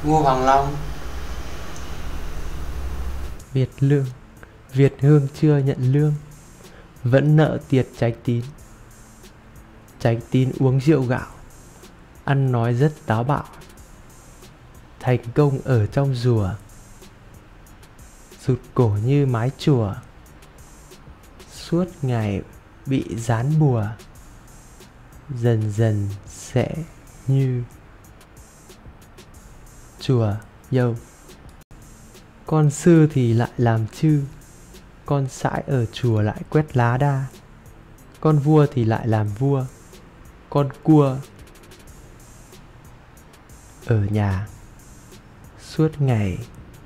Ngô Hoàng Long. Việt lương, Việt hương chưa nhận lương, vẫn nợ tiệt tránh tín. Tránh tín uống rượu gạo, ăn nói rất táo bạo. Thành công ở trong rùa, rụt cổ như mái chùa. Suốt ngày bị dán bùa, dần dần sẽ như chùa dâu. Con sư thì lại làm chư, con sãi ở chùa lại quét lá đa. Con vua thì lại làm vua, con cua ở nhà suốt ngày.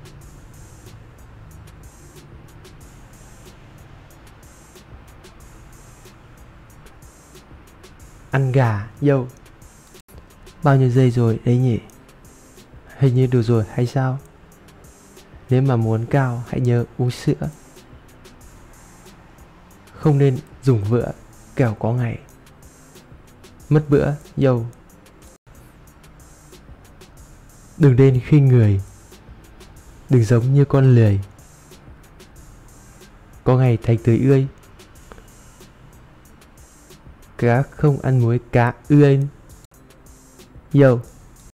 Ăn gà dâu. Bao nhiêu giây rồi đấy nhỉ? Hình như đủ rồi hay sao? Nếu mà muốn cao hãy nhớ uống sữa. Không nên dùng vữa, kẻo có ngày mất bữa dâu. Đừng nên khinh người, đừng giống như con lười, có ngày thành tươi ươi. Cá không ăn muối cá ươi dâu.